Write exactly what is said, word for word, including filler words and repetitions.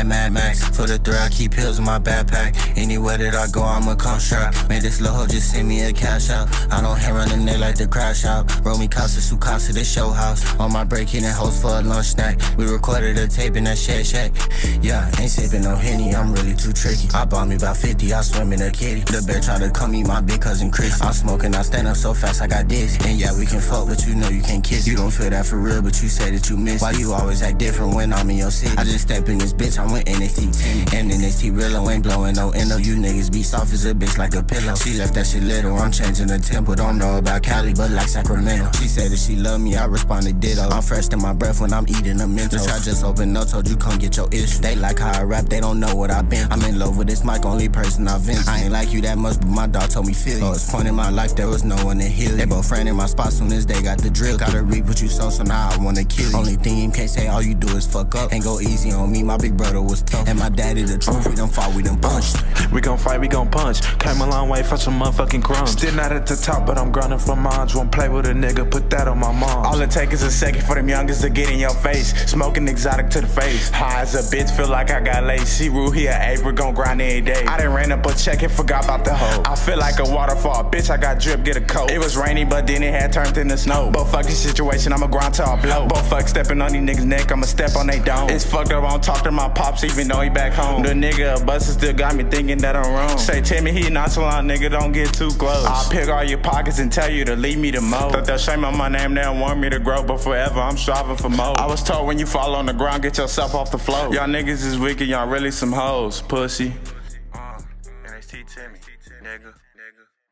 like Mad Max. For the thrill, I keep pills in my backpack. Anywhere that I go, I'ma come strapped. Man, this little hoe just send me a cash out. I don't hear running there like the crash out. Roll me Casa, su casa, the show house. On my break, hitting host for a lunch snack. We recorded a tape in that shed shack. Yeah, ain't sipping no Henny, I'm really too tricky. I bought me about fifty, I swim in a kitty. The bear try to come eat my big cousin Chris. I'm smoking, I stand up so fast, I got dizzy. And yeah, we can fuck, but you know you can't kiss. You don't feel that for real, but you say that you miss. Why you always act different when I'm in your city? I just step in this bitch, I went N X T Timmy. And N X T real, ain't blowing no endo. You niggas be soft as a bitch like a pillow. She left that shit little, I'm changing the tempo. Don't know about Cali, but like Sacramento. She said that she love me, I responded ditto. I'm fresh in my breath when I'm eating a Mentos. I just opened up, told you come get your issue. They like how I rap, they don't know what I've been. I'm in love with this mic, only person I vent. I ain't like you that much, but my dog told me feel you. Oh, it's point in my life, there was no one to heal you. They both ran in my spot soon as they got the drill. Gotta reap what you sow, so now I wanna kill you. Only thing you can't say, all you do is fuck up. Ain't go easy on me, my big brother was tough. And my daddy the truth, we done fought, we done punched. We gon' fight, we gon' punch. Came a long way for some motherfucking crumbs. Still not at the top, but I'm grinding for mines. Won't play with a nigga, put that on my mom. All it take is a second for them youngest to get in your face. Smoking exotic to the face. High as a bitch, feel like I got lace. See Rue here, April gon' grind every day. I done ran up a check and forgot about the hoe. I feel like a waterfall, bitch, I got drip, get a coat. It was rainy, but then it had turned into snow. But fuck this situation, I'ma grind till I blow. But fuck stepping on these niggas' neck, I'ma step on they dome. It's fucked up, I don't talk to my pops even though he back home. The nigga a bustin' still got me thinking that I'm wrong. Say Timmy, he nonchalant, nigga, don't get too close. I'll pick all your pockets and tell you to leave me the most. Thought that shame on my name, they don't want me to grow, but forever I'm striving for more. I was told when you fall on the ground, get yourself off the floor. Y'all niggas is wicked, y'all really some hoes, pussy. Uh, N X T Timmy, nigga, nigga.